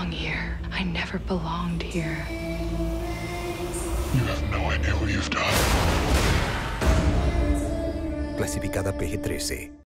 belong here. I never belonged here. You have no idea what you've done. Clasificada PG-13.